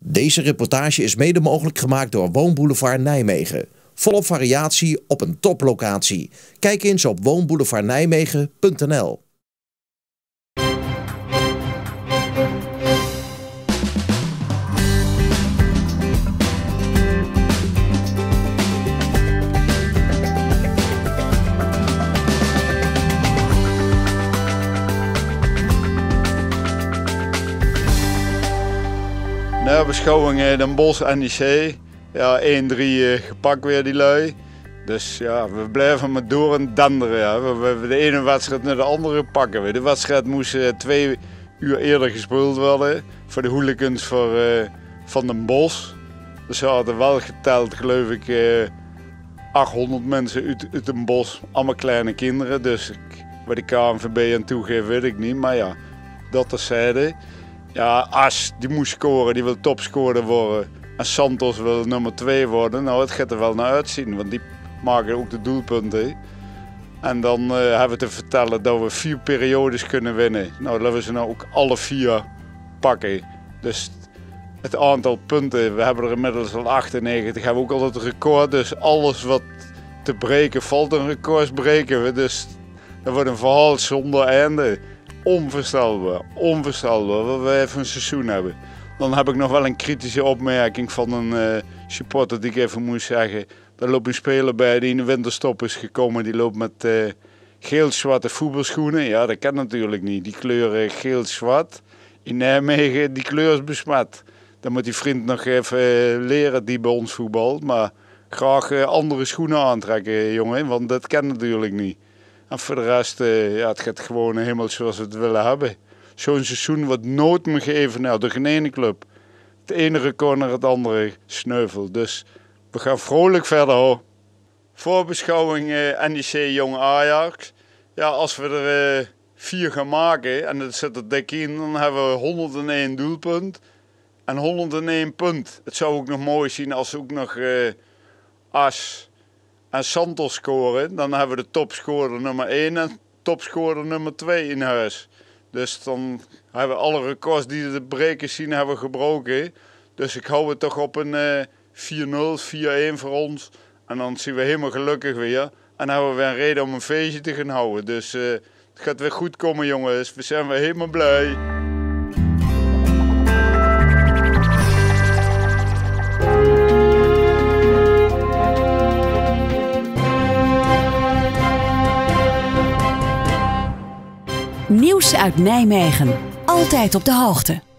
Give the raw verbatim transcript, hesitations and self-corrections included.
Deze reportage is mede mogelijk gemaakt door Woonboulevard Nijmegen. Volop variatie op een toplocatie. Kijk eens op woonboulevard nijmegen punt n l. Nou, beschouwing Den Bosch N E C. Ja, één drie gepakt weer die lui. Dus ja, we blijven maar door en denderen. Ja. We hebben de ene wedstrijd naar de andere pakken we. De wedstrijd moest uh, twee uur eerder gespeeld worden. Voor de hooligans voor, uh, van Den Bosch. Dus ze hadden wel geteld, geloof ik, uh, achthonderd mensen uit, uit Den Bosch. Allemaal kleine kinderen. Dus ik, waar de K N V B aan toegeeft, weet ik niet. Maar ja, dat terzijde. Ja, As die moest scoren, die wil topscorer worden. En Santos wil nummer twee worden. Nou, het gaat er wel naar uitzien, want die maken ook de doelpunten. En dan uh, hebben we te vertellen dat we vier periodes kunnen winnen. Nou, laten we ze nou ook alle vier pakken. Dus het aantal punten, we hebben er inmiddels al achtennegentig, hebben we ook altijd een record. Dus alles wat te breken valt, een record breken we. Dus dat wordt een verhaal zonder einde. Onvoorstelbaar, onvoorstelbaar wat wij even een seizoen hebben. Dan heb ik nog wel een kritische opmerking van een uh, supporter die ik even moest zeggen. Daar loopt een speler bij die in de winterstop is gekomen. Die loopt met uh, geel-zwarte voetbalschoenen. Ja, dat kan natuurlijk niet. Die kleur uh, geel-zwart. In Nijmegen, die kleur is besmet. Dan moet die vriend nog even uh, leren die bij ons voetbalt. Maar graag uh, andere schoenen aantrekken, jongen. Want dat kan natuurlijk niet. En voor de rest, uh, ja, het gaat gewoon helemaal zoals we het willen hebben. Zo'n seizoen wordt nooit meer geëvenaard door geen ene club. Het ene record naar het andere sneuvel. Dus we gaan vrolijk verder hoor. Voorbeschouwing uh, N E C Jong Ajax. Ja, als we er uh, vier gaan maken en dat zit er dik in, dan hebben we honderdéén doelpunt en honderdéén punt. Het zou ook nog mooi zien als we ook nog uh, As en Santos scoren. Dan hebben we de topscorer nummer één en topscorer nummer twee in huis. Dus dan hebben we alle records die de brekers zien hebben gebroken. Dus ik hou het toch op een uh, vier nul, vier een voor ons. En dan zien we helemaal gelukkig weer. En dan hebben we weer een reden om een feestje te gaan houden. Dus uh, het gaat weer goed komen jongens. We zijn weer helemaal blij. Nieuws uit Nijmegen. Altijd op de hoogte.